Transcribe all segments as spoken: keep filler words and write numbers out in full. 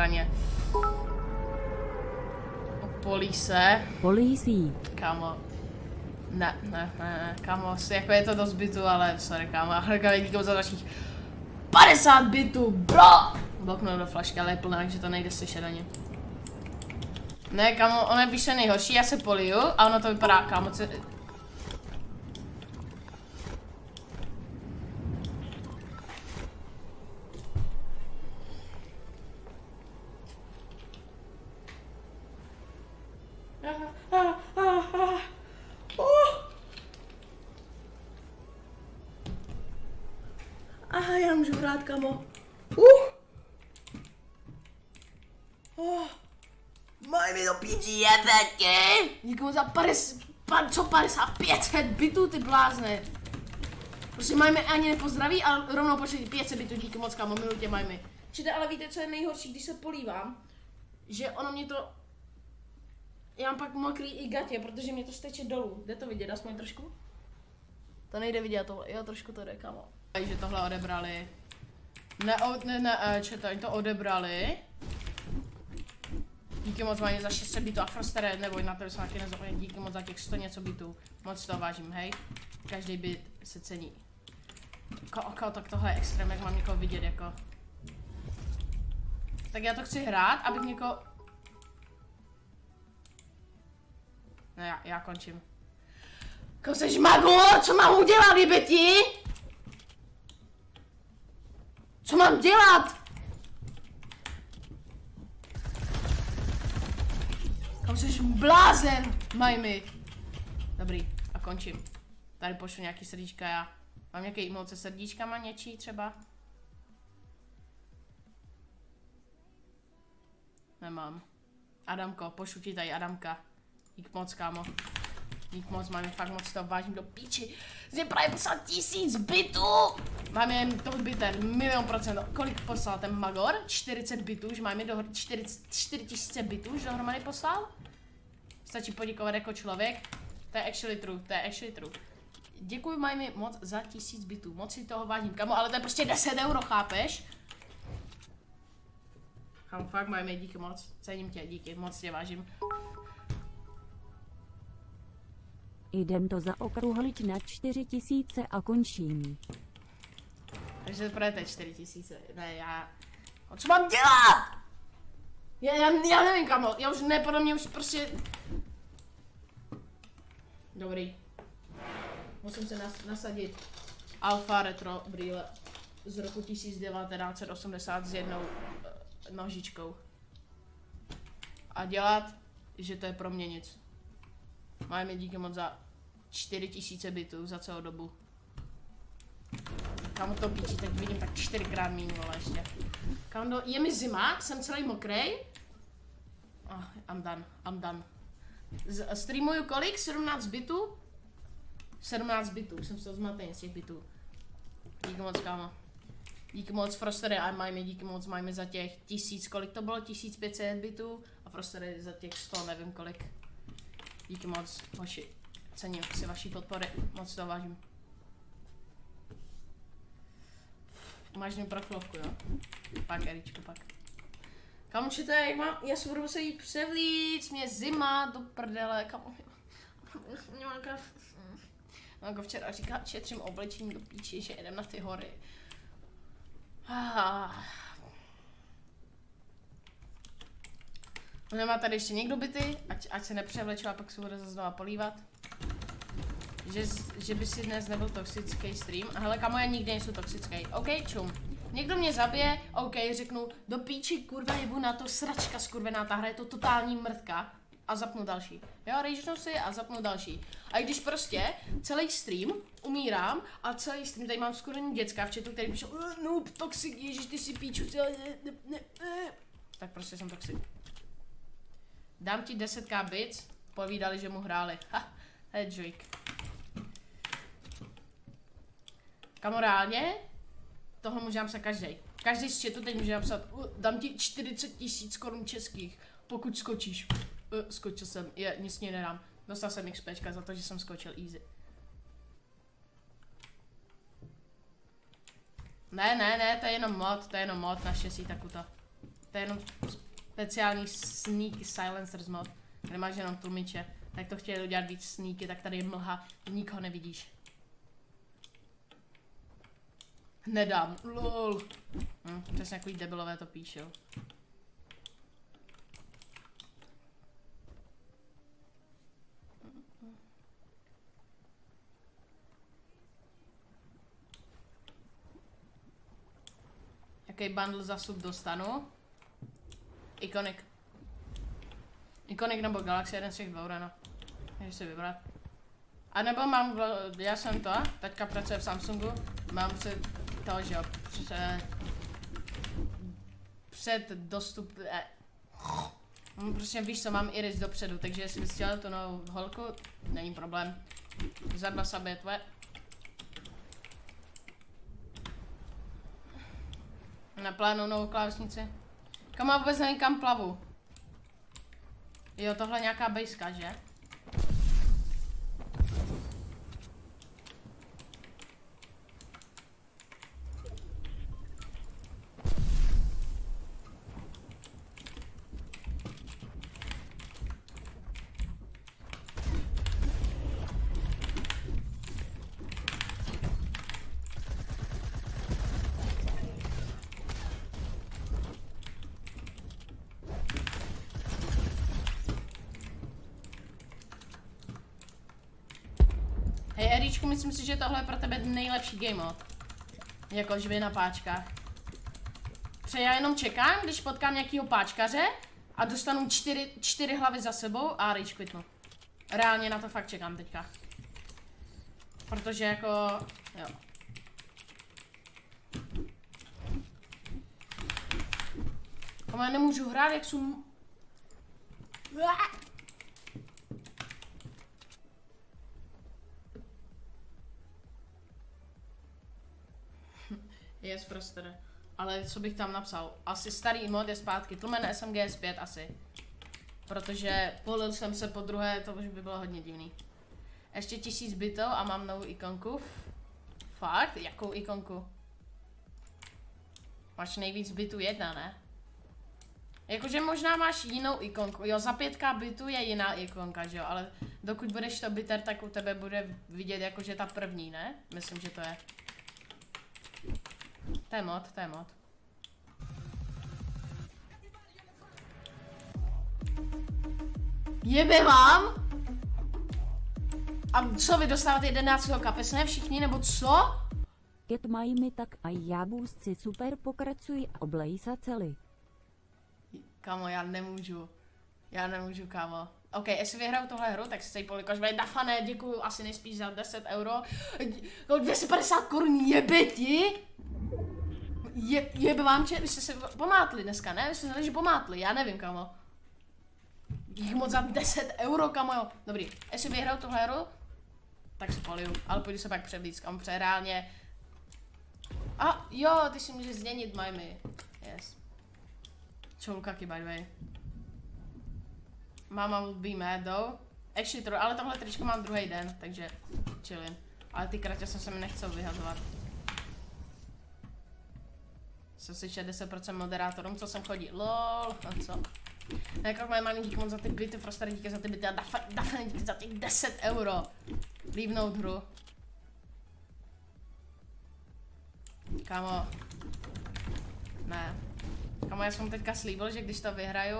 zbraně. Polí se. Polísí. Kámo. Ne, ne, ne, ne, kámo, jako je to dost bitů, ale sorry, kámo, ale díky za dalších padesát bitů, bro! Bloknu do flašky, ale je plná, takže to nejde slyšet ani. Ne, kámo, ono je píše nejhorší, já se poliju a ono to vypadá, kámo, co... Aha, já můžu hrát, kamo. Uh. Oh. Maj mi do píči jebetě. Díky za padesát, co padesát, pět set bitů, ty blázne. Prostě Majmi ani nepozdraví a rovnou počítí pět set bitů, díky moc, kamo, miluji tě, Majmi. Čete, ale víte, co je nejhorší, když se polívám? Že ono mě to... Já mám pak mokrý i gatě, protože mě to steče dolů. Jde to vidět aspoň trošku? To nejde vidět tohle, jo, trošku to jde, kamo. Že tohle odebrali. Ne, ne, ne, četo, oni to odebrali. Díky moc Majmi za šest set bitů a Frostere, neboj, na to jsem taky nezapomněl, díky moc za těch sto něco bitů. Moc to vážím, hej. Každý bit se cení. Ko, ko, tak tohle je extrém, jak mám někoho vidět, jako. Tak já to chci hrát, abych někoho... Ne, já, já končím. Ko seš mago, co mám udělat, jebeti? Co mám dělat? Kam jsi blázen, Majmi. Dobrý, a končím. Tady pošlu nějaký srdíčka, já. Mám nějaký emoce srdíčkama něčí třeba? Nemám. Adamko, pošlu ti tady Adamka. Dík moc, kámo. Dík moc, máme fakt moc to vážím do píči. Zde právě poslal tisíc bitů. Máme jen to biter, milion procent. Kolik poslal ten Magor? čtyřicet bitů, už máme do čtyři tisíce bitů, už dohromady poslal? Stačí poděkovat jako člověk. To je actually true, to je actually true. Děkuji Majmi moc za tisíc bitů, moc si toho vážím, kamo, ale to je prostě deset euro, chápeš? Kamo, fakt Majmi, díky moc, cením tě, díky, moc tě vážím. Jdem to zaokrouhlit na čtyři tisíce a končím. Takže to je čtyři tisíce, ne, já... O, co mám dělat? Já, já, já nevím, kamo, já už ne, podle mě už prostě... Dobrý. Musím se nas, nasadit Alfa Retro brýle z roku tisíc devatenáct set osmdesát s jednou uh, nožičkou. A dělat, že to je pro mě nic. Máme díky moc za čtyři tisíce bitů za celou dobu. Kam to píči, teď vidím tak čtyřikrát míň, vole, ještě. Kam do, je mi zima, jsem celý mokrej. Oh, I'm done, I'm done. Z, streamuju kolik? sedmnáct bitů? sedmnáct bitů, jsem se to zmatený z těch bitů. Díky moc, kámo. Díky moc, Frostery a Majmi, díky moc Majmi za těch tisíc, kolik to bylo? tisíc pět set bitů a Frostery za těch sto, nevím kolik. Díky moc, hoši. Cením si vaší podpory, moc to vážím. Máš mě prochlovku, jo? Pak, Eričko, pak. Kamočete, jak mám, já si budu muset jít převlíc, mě je zima, do prdele, kamo. Nějaká... Jako včera říká, šetřím oblečení do píči, že jedem na ty hory. Ah. Nemá tady ještě někdo byty, ať, ať se nepřevleču a pak se bude zase znova polívat. Že, že by si dnes nebyl toxický stream. A hele, kamo, já nikdy nejsou toxický. OK, čum. Někdo mě zabije, OK, řeknu, do píči, kurva, jebu na to, sračka skurvená, ta hra je to totální mrtka. A zapnu další. Jo, rejžnu si a zapnu další. A když prostě celý stream umírám a celý stream, tady mám skurvený děcka v chatu, který píšou, noob, toxic, ježiš, ty si píču, tak prostě jsem toxic. Dám ti deset ká bits, povídali, že mu hráli. Ha, hedžojk. Kamorálně, tohle může napsat každý. Každý z chatu teď může napsat, uh, dám ti čtyřicet tisíc korun českých, pokud skočíš. Uh, skočil jsem, je, nic mě nedám. Dostal jsem XPčka za to, že jsem skočil easy. Ne, ne, ne, to je jenom mod, to je jenom mod, naštěstí takuto. To je jenom speciální sneaky silencers mod, kde máš jenom tlumiče. Tak to chtěli udělat víc sneaky, tak tady je mlha, nikoho nevidíš. Nedám, lol. Hm, přesně takový debilové to píšou. Jaký bundle za sub dostanu? Iconic. Iconic nebo Galaxy, jeden z těch dvou, no. Můžeš si vybrat. A nebo mám, já jsem to, teďka pracuji v Samsungu, mám před to, že jo, před, před dostup, eh. Prostě víš co, mám iris dopředu, takže jestli bys chtěl tu novou holku, není problém. Zadba sobě tvoje. Naplánu novou klávesnici. Kam má vůbec nevím, kam plavu. Jo, tohle je nějaká bejska, že? Hej, Eričku, myslím si, že tohle je pro tebe nejlepší game mod. Jako živě na páčkách. Protože já jenom čekám, když potkám nějakýho páčkaře a dostanu čtyři, čtyři hlavy za sebou a rage quitnu. Reálně na to fakt čekám teďka. Protože jako, jo. Komu já nemůžu hrát, jak jsou... Yes, Froster. Ale co bych tam napsal? Asi starý mod je zpátky. Tlumen S M G S pět asi. Protože polil jsem se po druhé, to už by bylo hodně divný. Ještě tisíc bytů a mám novou ikonku. Fakt? Jakou ikonku? Máš nejvíc bytů jedna, ne? Jakože možná máš jinou ikonku. Jo, za pětka bytů je jiná ikonka, že jo? Ale dokud budeš to biter, tak u tebe bude vidět jakože ta první, ne? Myslím, že to je. To je mod, to je mod. Jebe vám! A co, vy dostáváte jedenáctého kapesné všichni, nebo co? Keď mají mi tak a já si super pokračuj a oblej se celý. Kamo, já nemůžu. Já nemůžu, kámo. OK, jestli vyhraju tohle hru, tak si tady polikož bude dafané, děkuju asi nejspíš za deset euro. dvě stě padesát korun, jebe ti! Je, jebe vám, že vy jste se pomátli dneska, ne? Vy jste se že pomátli, já nevím, kamo. Jich moc za deset euro, kamo, jo. Dobrý, jestli vyhraju tuhle hru, tak si poliju, ale půjdu se pak převlít, kamo, protože reálně... A jo, ty si můžeš změnit majmy. Yes. Čoulkaky, by the way. Mama will be mad though. Actually true, ale tohle tričko mám druhý den, takže chillin. Ale ty kratě jsem se mi nechcel vyhazovat. Jsem si šedesát procent moderátorům, co sem chodí. Lol, a co? Jako moje malý díky moc za ty byty, Froster díky za ty byty a Daphne díky za těch deset euro. Leavenout hru. Kámo. Ne. Kámo, já jsem teďka slíbil, že když to vyhraju...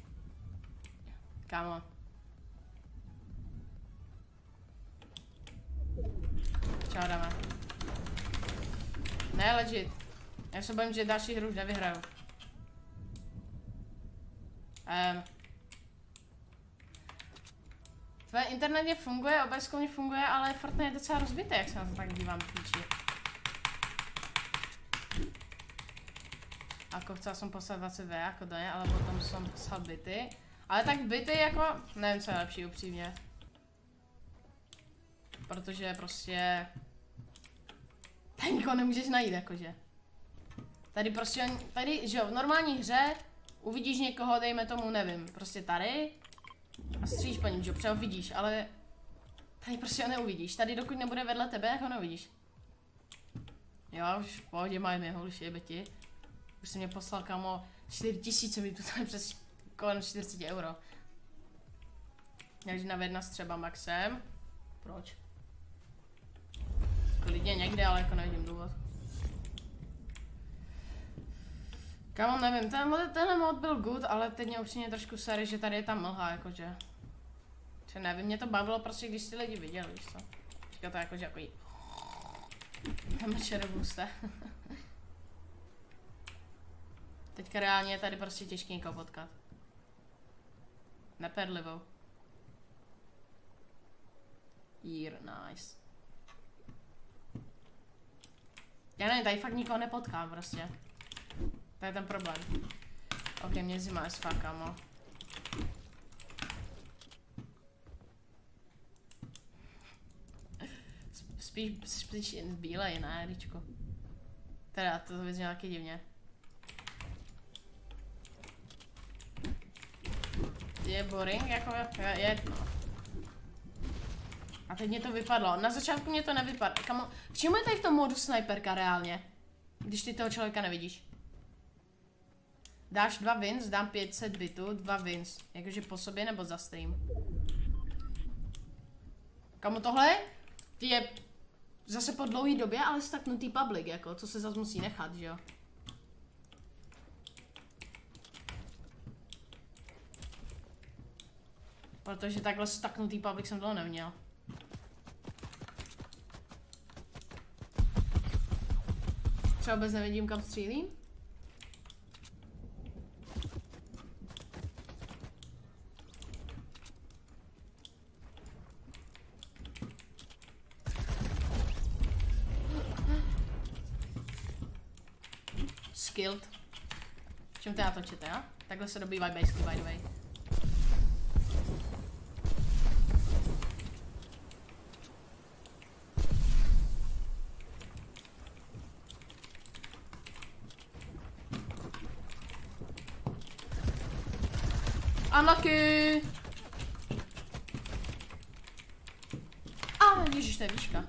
Kámo. Čau, dáme. Ne, legit. Já se bojím, že další hru už nevyhraju. Um. Tvoje internet funguje, obecně mě funguje, ale Fortnite je docela rozbité, jak se na to tak dívám píči. Ako chcela jsem poslat dvacet V jako do ně, ale potom jsem poslal byty. Ale tak byty jako, nevím co je lepší upřímně. Protože prostě... Tady nikoho nemůžeš najít jakože. Tady prostě, tady, že jo, v normální hře uvidíš někoho, dejme tomu, nevím, prostě tady a střílíš po něm, že jo, třeba vidíš, ale tady prostě ho neuvidíš, tady dokud nebude vedle tebe, jak ho neuvidíš. Jo, už v pohodě mají mě, holy shit, beti. Už jsi mě poslal, kamo, čtyři tisíce mi tu tady přes kolem čtyřicet euro. Takže na jedna třeba maxem. Proč? Klidně někde, ale jako nevidím důvod. Kámo, nevím, tenhle, tenhle mod byl good, ale teď mě upřímně trošku sere, že tady je ta mlha, jakože. Že nevím, mě to bavilo prostě, když ty lidi viděli, víš co? Říká to jakože jako jí. Mečerobuste. Teďka reálně je tady prostě těžký někoho potkat. Neperlivou. Year, nice. Já nevím, tady fakt nikoho nepotkám prostě. To je ten problém. Ok, mě zima je fakt, kámo. Spíš, spíš jen bílej, ne, Ričko. Teda, to vyznělo nějaký divně. Je boring, jako je, je no. A teď mě to vypadlo. Na začátku mě to nevypadlo. Kamo, k čemu je tady v tom modu sniperka reálně? Když ty toho člověka nevidíš. Dáš dva wins, dám pět set bitů, dva wins. Jakože po sobě nebo za stream. Kamo, tohle je zase po dlouhý době, ale staknutý public, jako, co se zase musí nechat, že jo? Protože takhle staknutý public jsem toho neměl. Třeba vůbec nevidím, kam střílím. Skilled. Čím teda točíte, jo? Takhle se dobývají bejsky, by the way. Unlucky! A ah, ježiš, to je výška.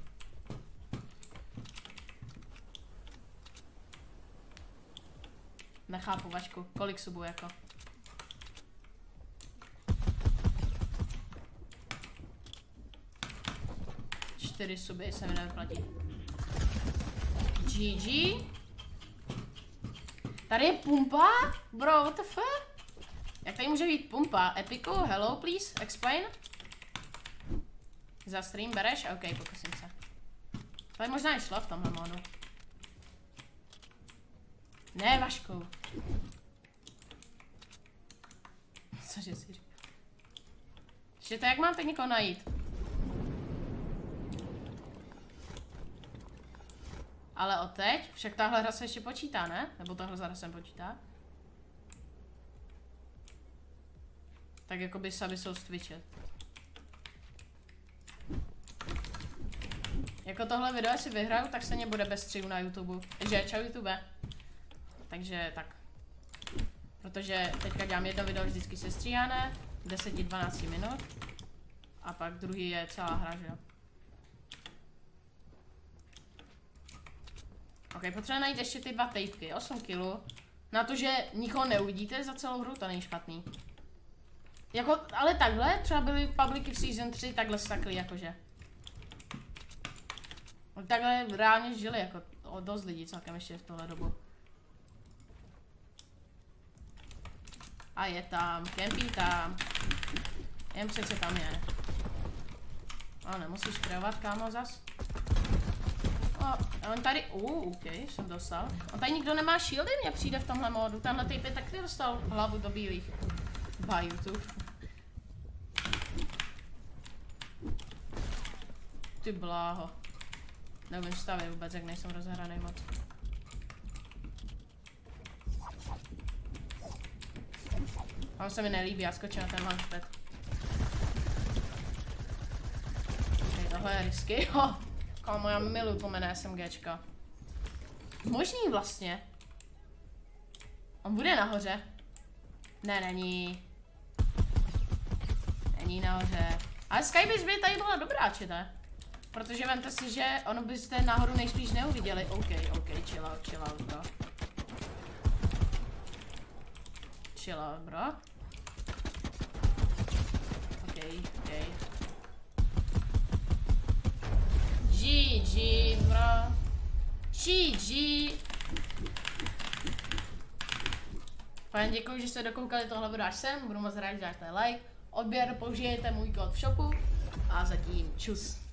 Nechápu, Vašku, kolik subů jako? Čtyři suby se mi nevyplatí. G G. Tady je pumpa? Bro, what the fuck? Jak tady může být pumpa? Epiku, hello please, explain. Za stream bereš? OK, pokusím se. Tady možná i šlo v tomhle modu. Ne, Vašku. Cože si říká? Ještě to jak mám teď někoho najít? Ale od teď? Však tahle hra se ještě počítá, ne? Nebo tahle hra se počítá? Tak jako by se jsou z Twitche. Jako tohle video si vyhraju, tak stejně bude bez streamu na YouTube. Že, čau YouTube. Takže tak. Protože teďka dělám jedno video vždycky sestříhané, deset až dvanáct minut. A pak druhý je celá hra, že jo. Ok, potřeba najít ještě ty dva tapky, osm kilů. Na to, že nikoho neuvidíte za celou hru, to není špatný. Jako, ale takhle, třeba byly publiky v season tři, takhle stakli jakože. Takhle reálně žili jako o dost lidí celkem ještě v tohle dobu. A je tam, kempí tam. Jen přece tam je. A nemusíš sprejovat, kámo, zas. O, on tady, uh, ok, jsem dostal. On tady nikdo nemá shieldy, mně přijde v tomhle módu. Tenhle typ je taky dostal hlavu do bílých. By YouTube. Ty bláho. Nevím stavit vůbec, jak nejsem rozehraný moc. On se mi nelíbí, já skočím na ten launchpad. Okay, tohle je risky. Oh, kámo, já miluji pomené SMGčka. Možný vlastně. On bude nahoře. Ne, není. Není nahoře. Ale Skybase by tady byla dobrá, čete. Protože vemte si, že ono byste nahoru nejspíš neuviděli. OK, OK, chill out, chill out, bro. chilla, bro. OK, OK. G G, bro. G G. Fajn, děkuji, že jste dokoukali tohle video až sem. Budu moc rád, že dáte like. Odběr, použijete můj kód v shopu. A zatím čus.